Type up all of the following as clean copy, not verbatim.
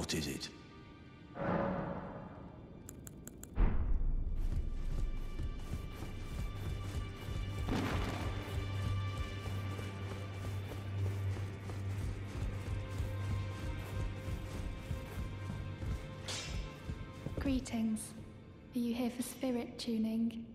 What is it? Greetings. Are you here for spirit tuning?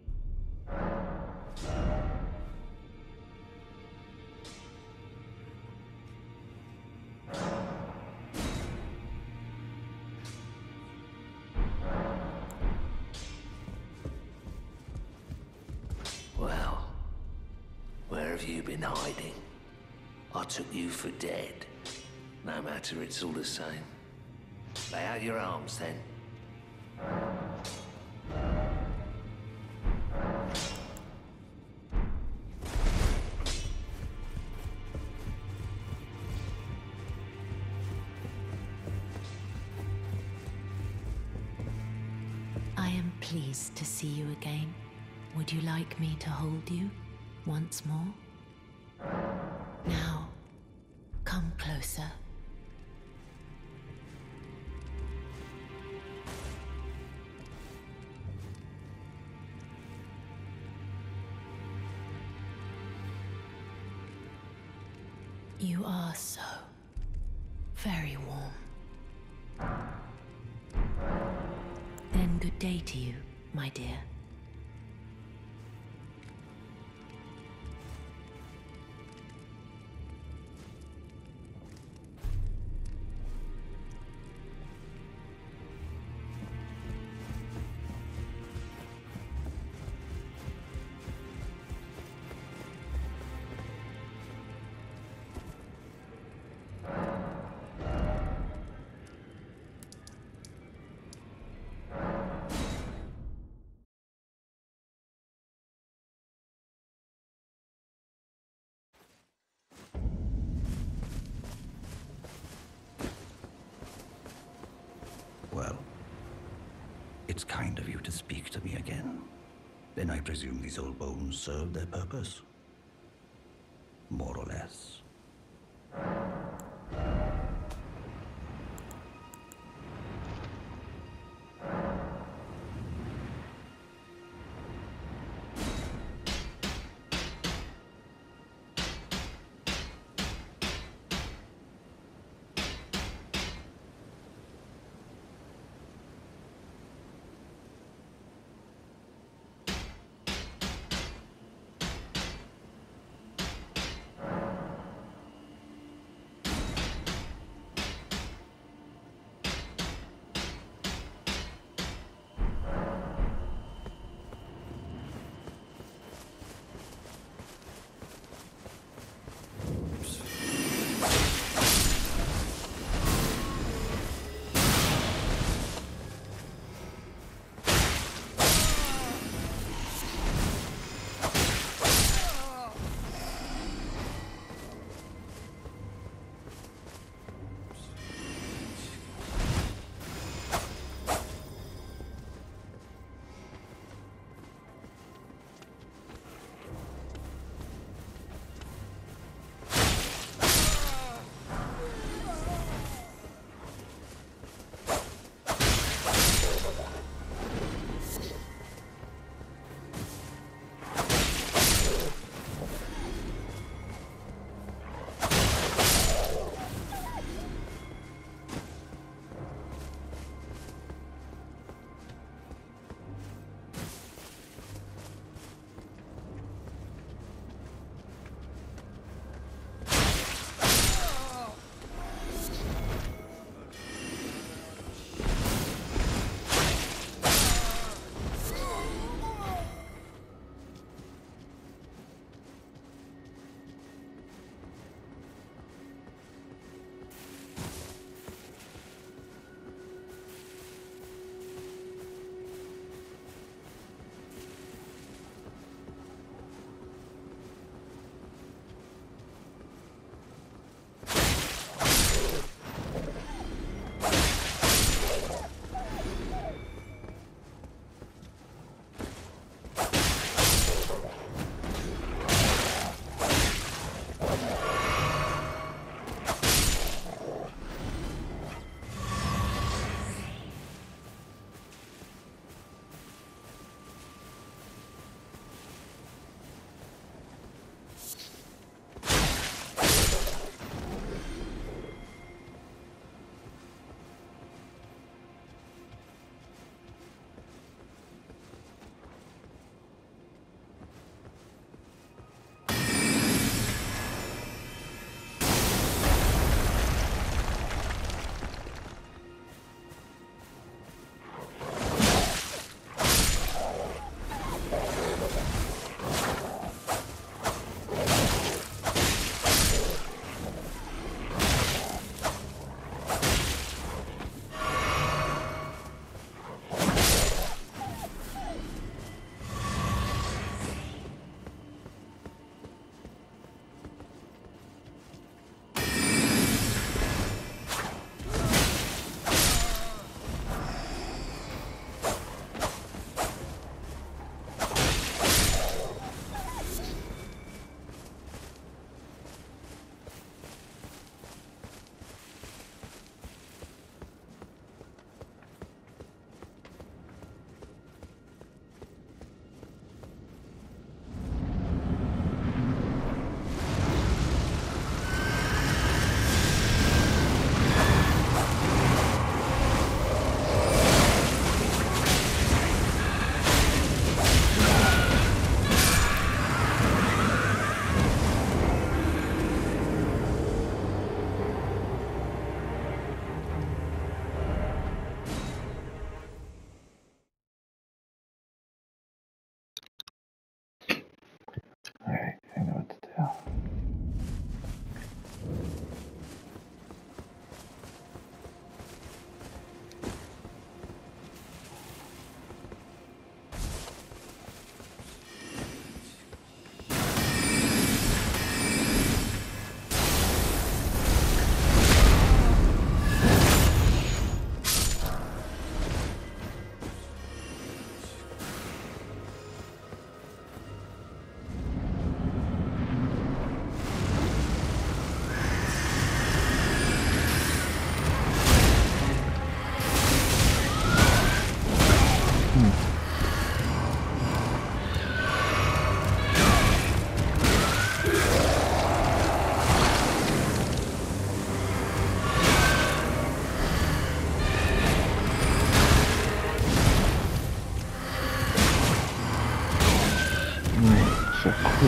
Well, where have you been hiding? I took you for dead. No matter, it's all the same. Lay out your arms, then. I am pleased to see you again. Would you like me to hold you once more? Now, come closer. You are so very warm. Then good day to you, my dear. Well, it's kind of you to speak to me again. Then I presume these old bones served their purpose? More or less.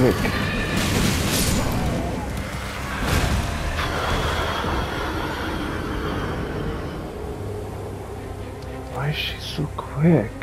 quick. Why is she so quick?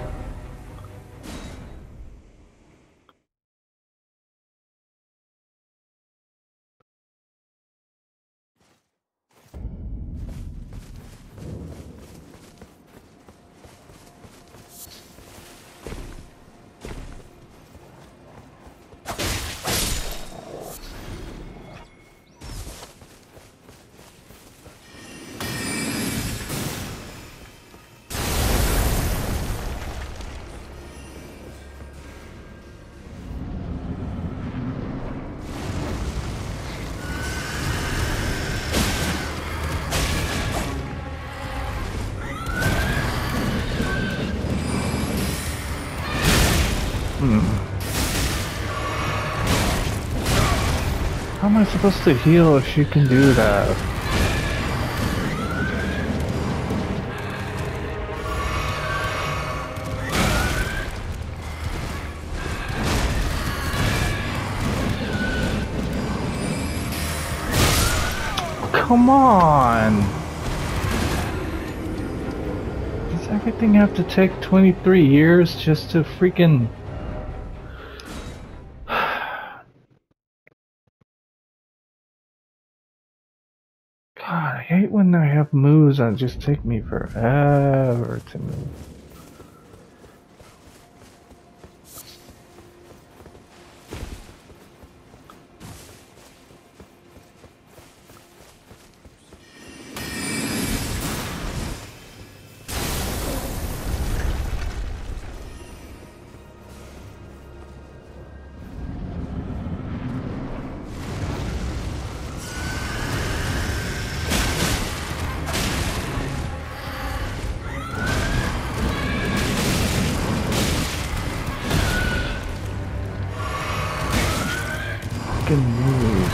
How am I supposed to heal if she can do that? Come on! Does everything have to take 23 years just to freaking... God, I hate when I have moves that just take me forever to move. Move.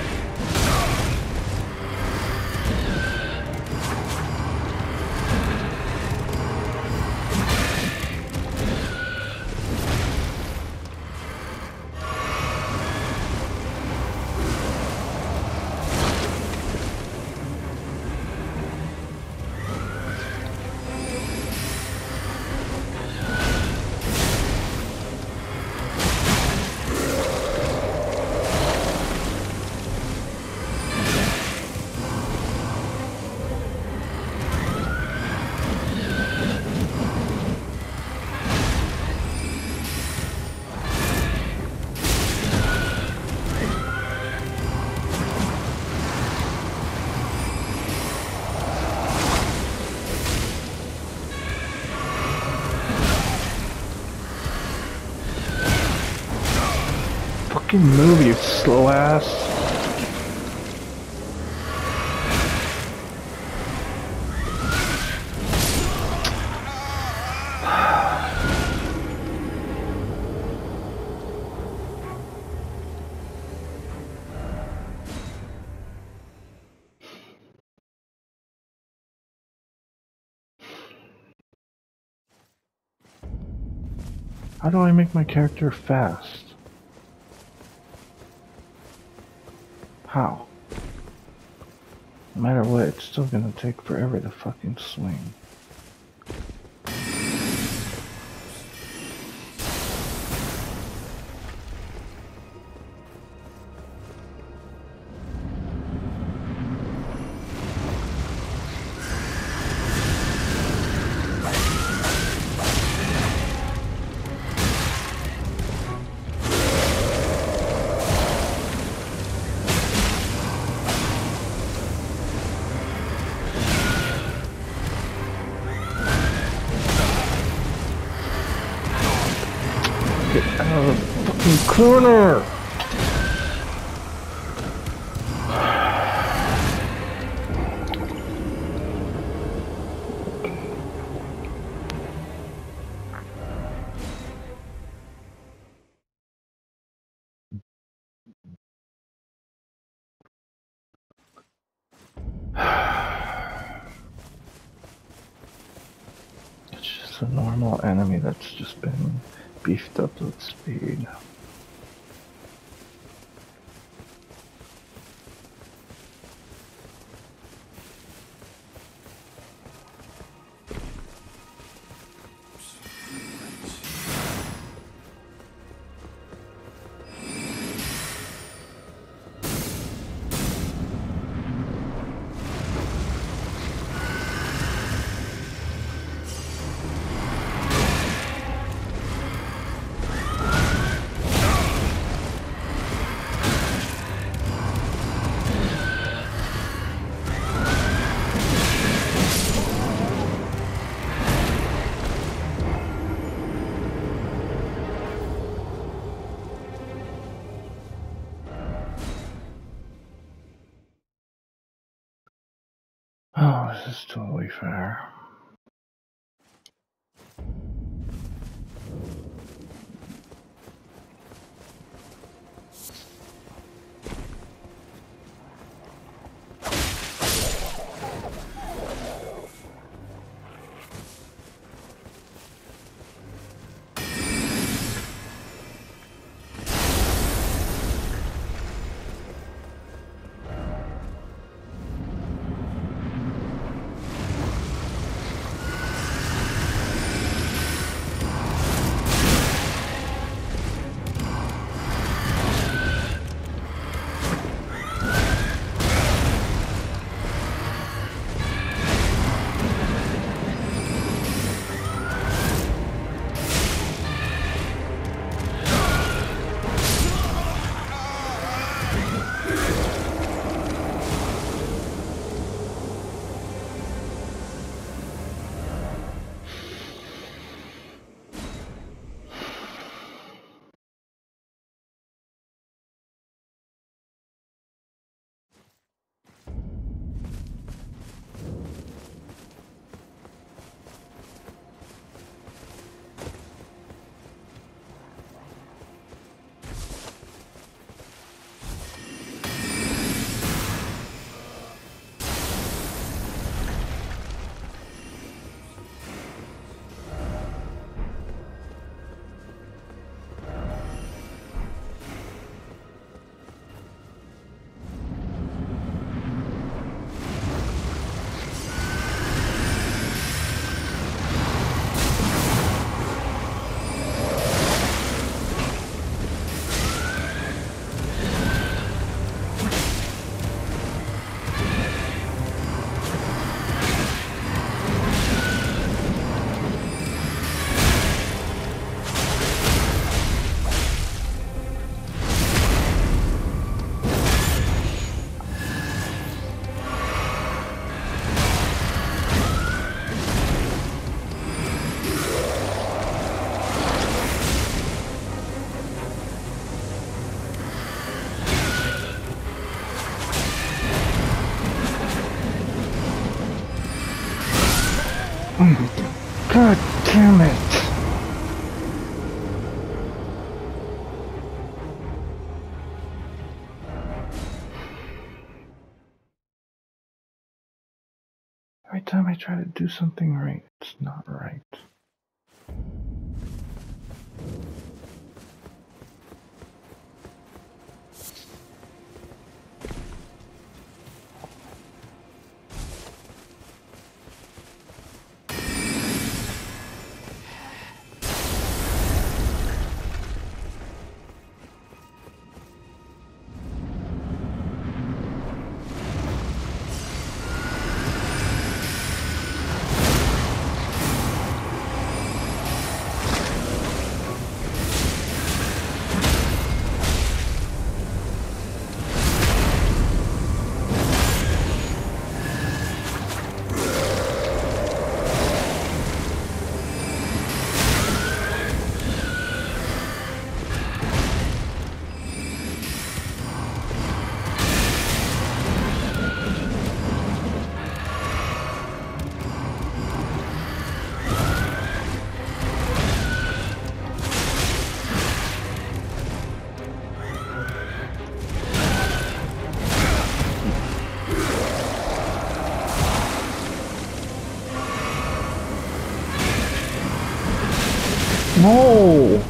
Fucking move, you slow ass. How do I make my character fast? How? No matter what, it's still gonna take forever to fucking swing. Get out of the fucking corner! It's just a normal enemy that's just been beefed up with speed. Oh, this is totally fair. God damn it! Every time I try to do something right, it's not right. No!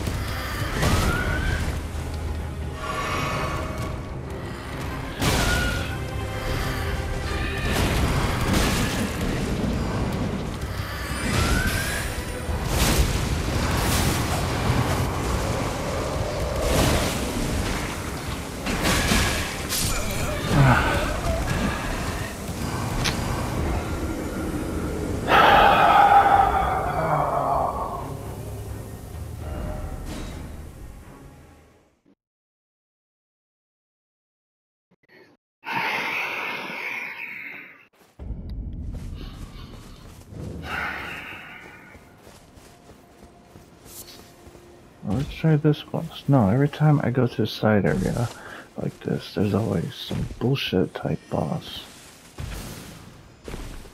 Let's try this once. No, every time I go to a side area like this, there's always some bullshit type boss.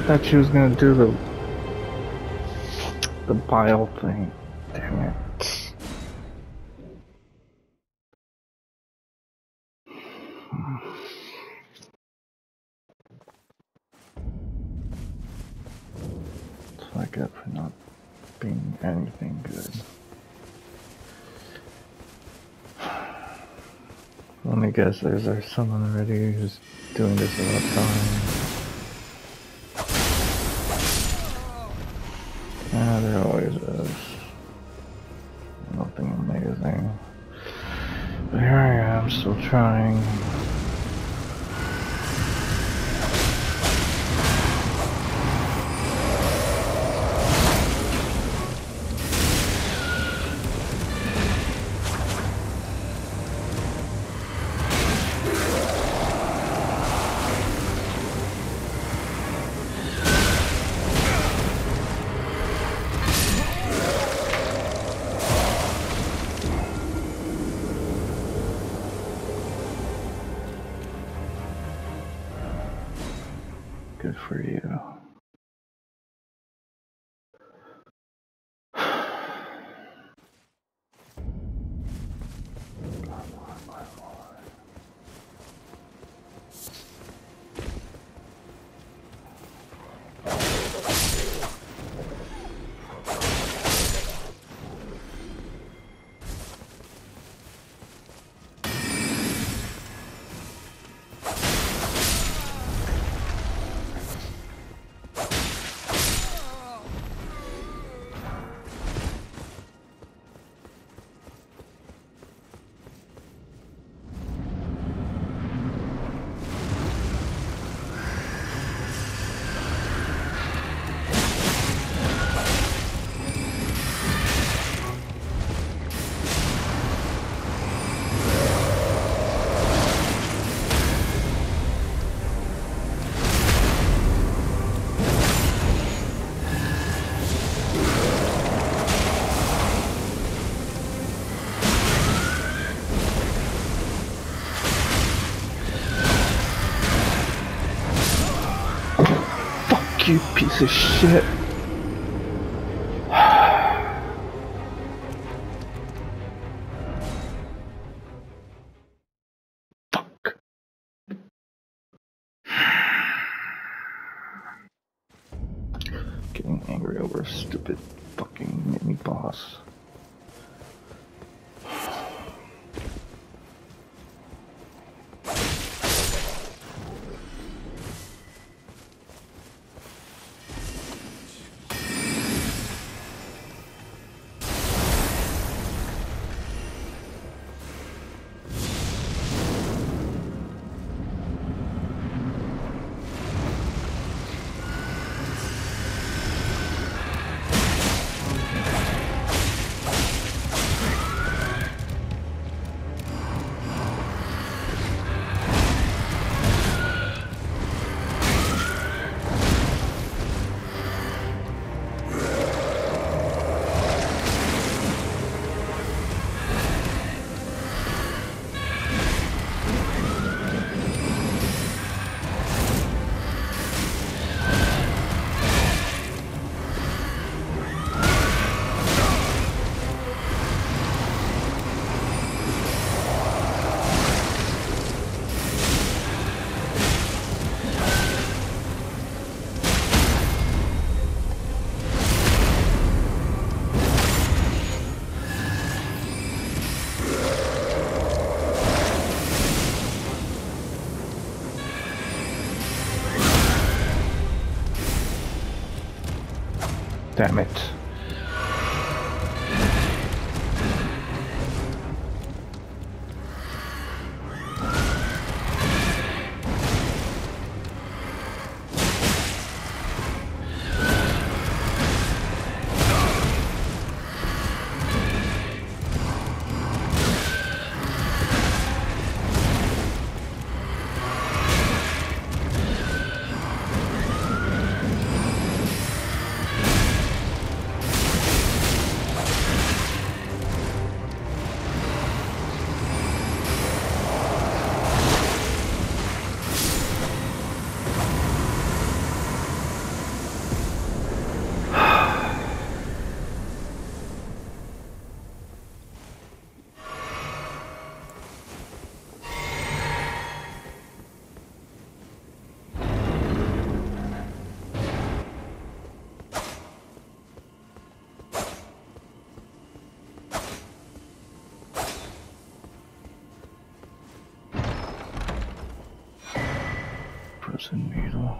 thought she was gonna do the bile thing. Damn it. That's what I get for not being anything good. Let me guess, there's someone already who's doing this all the time. Yeah, there always is. Nothing amazing. But here I am, still trying. Good for you. You piece of shit. Fuck. Getting angry over a stupid fucking mini boss. Damn it. Frozen needle.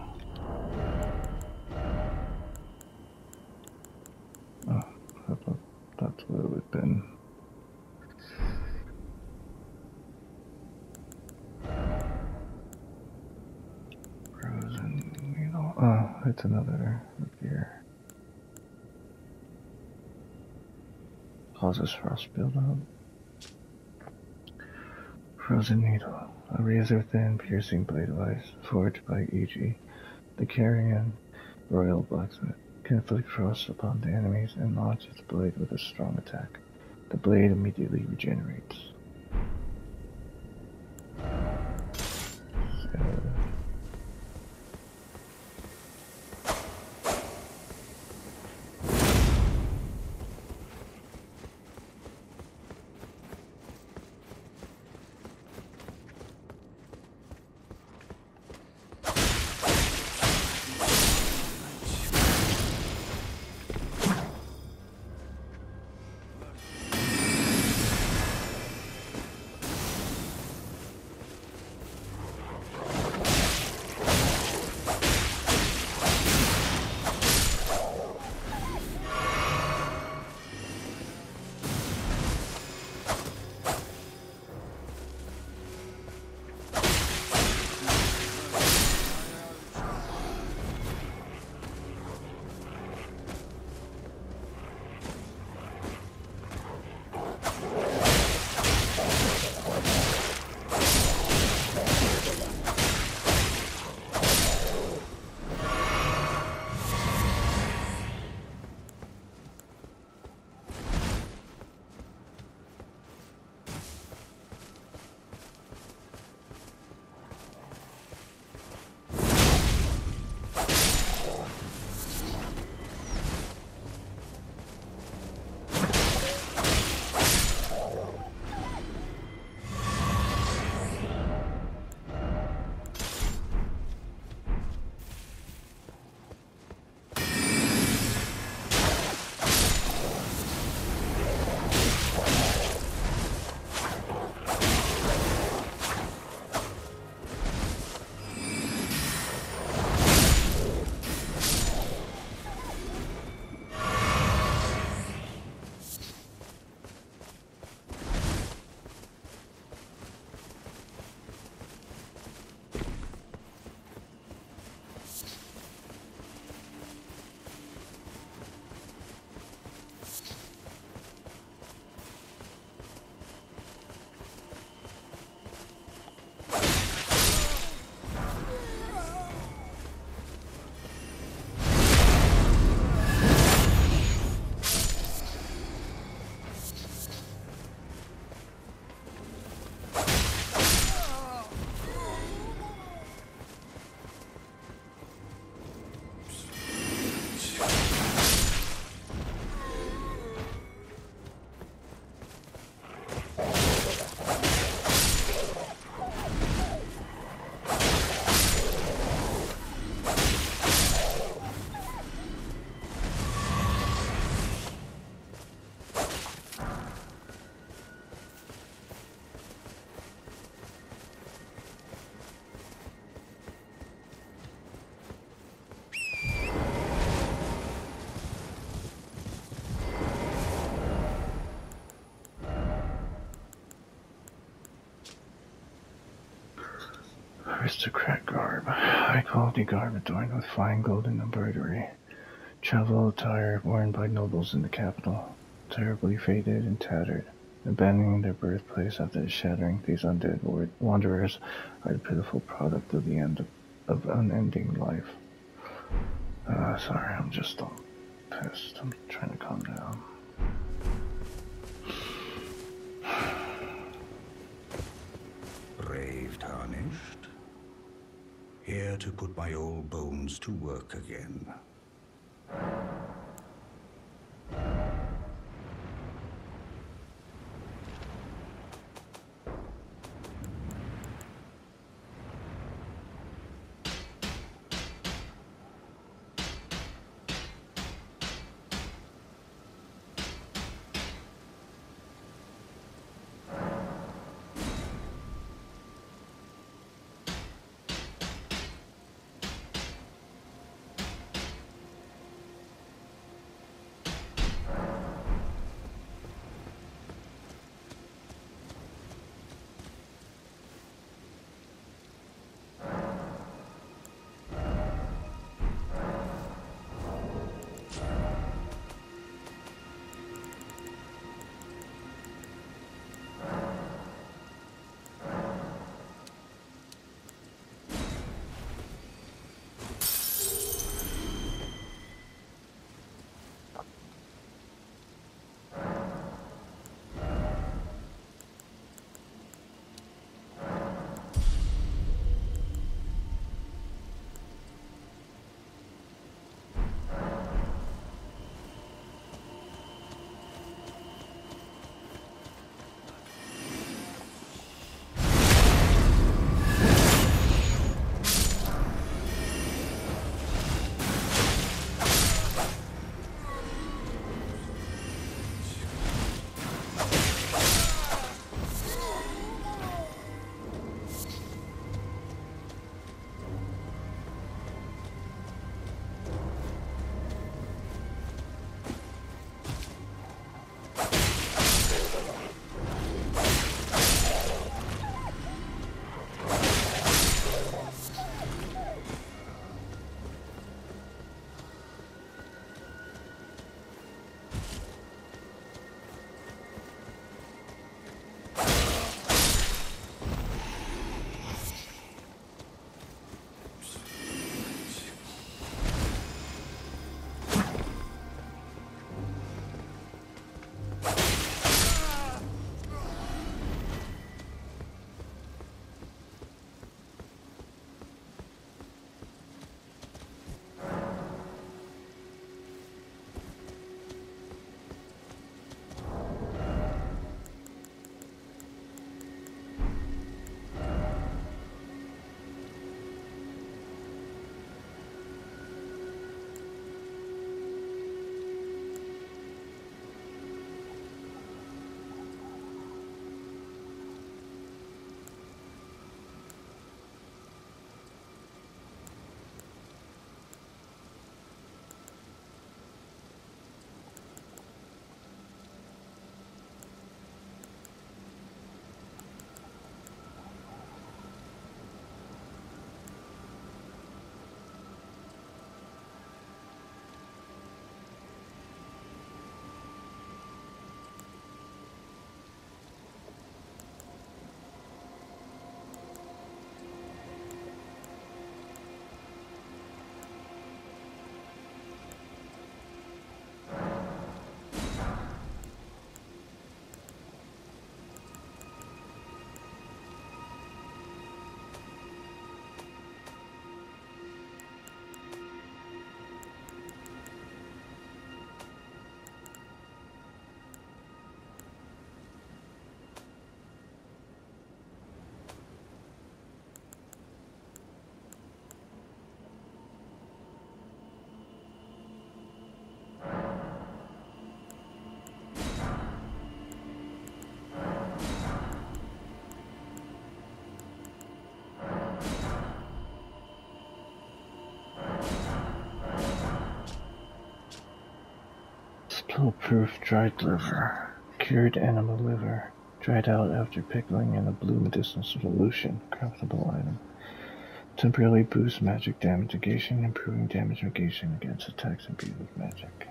Oh, that's what it would have been. Frozen needle. Oh, it's another here. Causes frost buildup. Frozen needle. A razor-thin, piercing blade of ice, forged by E.G. the Carrion Royal Blacksmith, can inflict frost upon the enemies and launch its blade with a strong attack. The blade immediately regenerates. Aristocrat garb. High quality garb adorned with fine golden embroidery. Travel attire worn by nobles in the capital. Terribly faded and tattered. Abandoning their birthplace after the shattering, these undead wanderers are the pitiful product of the end of unending life. Sorry, I'm just pissed. I'm trying to calm down. Brave tarnished. Here to put my old bones to work again. Foolproof dried liver. Cured animal liver. Dried out after pickling in a blue medicinal solution. Craftable item. Temporarily boosts magic damage negation, improving damage negation against attacks imbued with magic.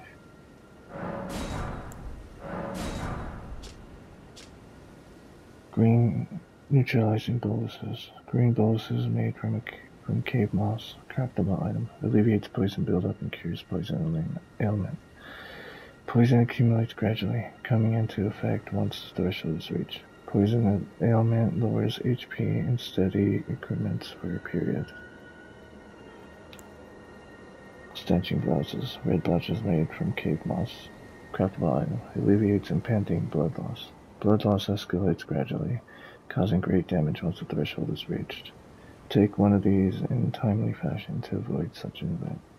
Green neutralizing boluses. Green boluses made from cave moss. Craftable item. Alleviates poison buildup and cures poison ailment. Poison accumulates gradually, coming into effect once the threshold is reached. Poison ailment lowers HP in steady increments for a period. Stanching blouses. Red blouses made from cave moss. Craftable item. Alleviates impending blood loss. Blood loss escalates gradually, causing great damage once the threshold is reached. Take one of these in timely fashion to avoid such an event.